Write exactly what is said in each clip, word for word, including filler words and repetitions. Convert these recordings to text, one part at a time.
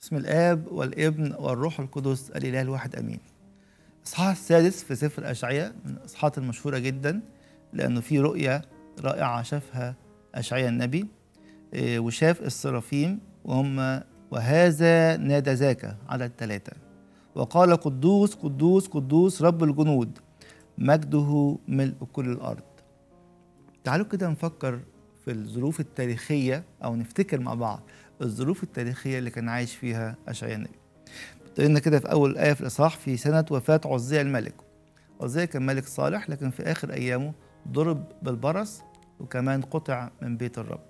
باسم الآب والابن والروح القدس الإله الواحد أمين. الإصحاح السادس في سفر أشعياء من الإصحاحات المشهورة جدا، لأنه في رؤية رائعة شافها أشعياء النبي، وشاف السرافيم وهم وهذا نادى ذاك عدد ثلاثة وقال قدوس قدوس قدوس رب الجنود مجده ملء كل الأرض. تعالوا كده نفكر في الظروف التاريخية أو نفتكر مع بعض الظروف التاريخية اللي كان عايش فيها أشعياء النبي. قلنا كده في أول آية في الإصحاح في سنة وفاة عزية الملك. عزية كان ملك صالح، لكن في آخر أيامه ضرب بالبرص وكمان قطع من بيت الرب.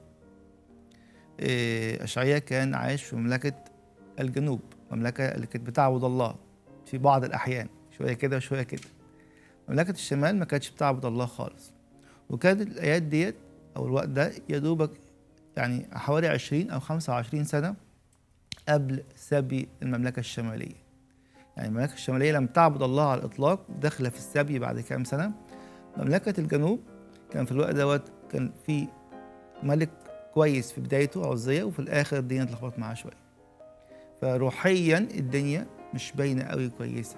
أشعياء كان عايش في مملكة الجنوب، مملكة اللي كانت بتعبد الله في بعض الأحيان، شوية كده وشوية كده. مملكة الشمال ما كانتش بتعبد الله خالص، وكانت الآيات ديت أو الوقت ده يا دوبك يعني حوالي عشرين أو خمسة وعشرين سنة قبل سبي المملكة الشمالية. يعني المملكة الشمالية لم تعبد الله على الإطلاق، داخلة في السبي بعد كام سنة. مملكة الجنوب كان في الوقت دوت كان في ملك كويس في بدايته عزية، وفي الآخر الدنيا اتلخبطت معاه شوية. فروحيا الدنيا مش باينة قوي كويسة.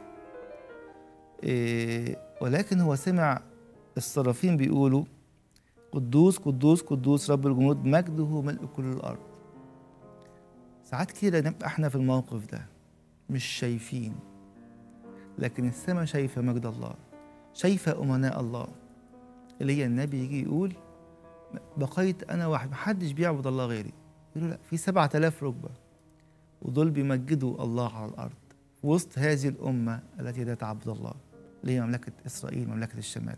إيه ولكن هو سمع الصرافين بيقولوا قدوس قدوس قدوس رب الجنود مجده ملء كل الأرض. ساعات كده نبقى احنا في الموقف ده مش شايفين، لكن السماء شايفة مجد الله، شايفة أمناء الله. اللي هي النبي يجي يقول بقيت أنا واحد، محدش بيعبد الله غيري. يقولوا لا، في سبعة آلاف ركبة ودول بيمجدوا الله على الأرض وسط هذه الأمة التي لا تعبد الله، اللي هي مملكة إسرائيل، مملكة الشمال.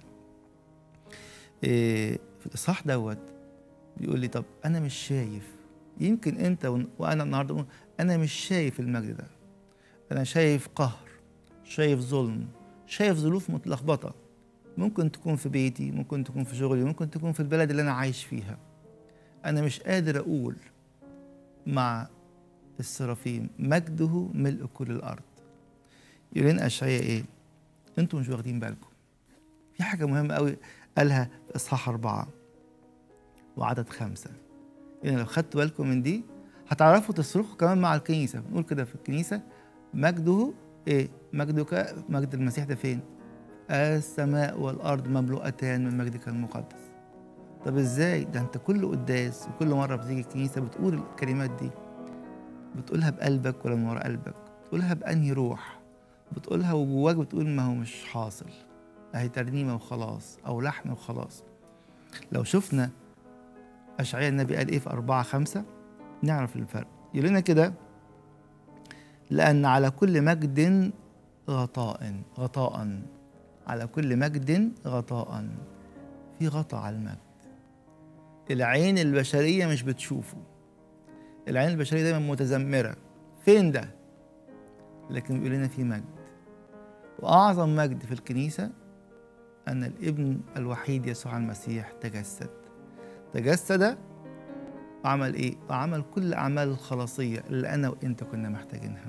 إيه في الإصحاح دوت بيقول لي طب أنا مش شايف، يمكن أنت وأنا النهاردة أنا مش شايف المجد ده، أنا شايف قهر، شايف ظلم، شايف ظروف متلخبطة، ممكن تكون في بيتي، ممكن تكون في شغلي، ممكن تكون في البلد اللي أنا عايش فيها. أنا مش قادر أقول مع السرافيم مجده ملء كل الأرض. يقول لنا أشعياء إيه؟ أنتوا مش واخدين بالكم. في حاجة مهمة قوي قالها في إصحاح أربعة وعدد خمسة. يعني لو خدتوا بالكم من دي هتعرفوا تصرخوا كمان مع الكنيسة. بنقول كده في الكنيسة مجده إيه؟ مجدك، مجد المسيح ده فين؟ السماء والأرض مملوءتان من مجدك المقدس. طب إزاي؟ ده أنت كل قداس وكل مرة بتيجي الكنيسة بتقول الكلمات دي، بتقولها بقلبك ولا من ورا قلبك؟ بتقولها بأنهي روح؟ بتقولها وجواك بتقول ما هو مش حاصل، أهي ترنيمة وخلاص أو لحن وخلاص. لو شفنا أشعياء النبي قال إيه في أربعة خمسة نعرف الفرق. يقول لنا كده لأن على كل مجد غطاء غطاء على كل مجد غطاء، في غطاء على المجد. العين البشرية مش بتشوفه، العين البشرية دايما متذمرة، فين ده؟ لكن بيقول لنا في مجد، وأعظم مجد في الكنيسة أن الابن الوحيد يسوع المسيح تجسد. تجسد وعمل إيه؟ وعمل كل الأعمال الخلاصية اللي أنا وإنت كنا محتاجينها.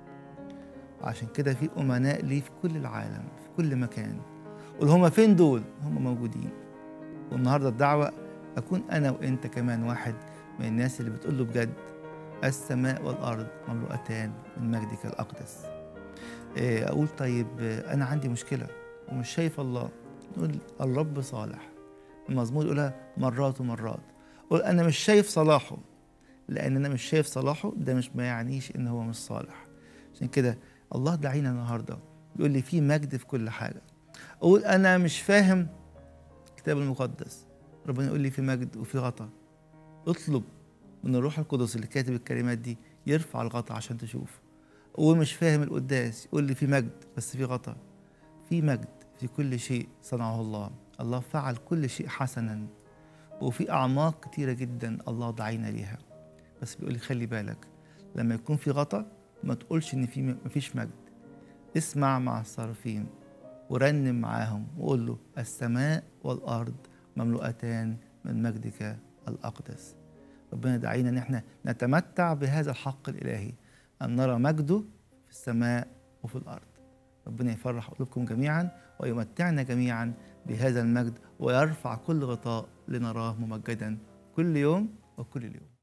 وعشان كده في أمناء ليه في كل العالم في كل مكان. قول هما فين دول؟ هما موجودين. والنهاردة الدعوة أكون أنا وإنت كمان واحد من الناس اللي بتقول له بجد السماء والأرض مملوءتان من مجدك الأقدس. أقول طيب أنا عندي مشكلة ومش شايف الله، نقول الرب صالح. المزمور يقولها مرات ومرات. قول أنا مش شايف صلاحه، لأن أنا مش شايف صلاحه ده مش ما يعنيش إن هو مش صالح. عشان كده الله دعينا النهاردة يقول لي في مجد في كل حاجة. أقول أنا مش فاهم الكتاب المقدس، ربنا يقول لي في مجد وفي غطاء. اطلب من الروح القدس اللي كاتب الكلمات دي يرفع الغطاء عشان تشوف. أقول مش فاهم القداس، يقول لي في مجد بس في غطاء. في مجد في كل شيء صنعه الله، الله فعل كل شيء حسنا، وفي أعماق كتيرة جدا الله دعينا ليها. بس بيقول لي خلي بالك لما يكون في غطاء ما تقولش إن في مفيش مجد. اسمع مع الصارفين ورنم معاهم وقول له السماء والأرض مملوءتان من مجدك الأقدس. ربنا دعينا إن احنا نتمتع بهذا الحق الإلهي، أن نرى مجده في السماء وفي الأرض. ربنا يفرح قلوبكم جميعا ويمتعنا جميعا بهذا المجد، ويرفع كل غطاء لنراه ممجدا كل يوم وكل اليوم.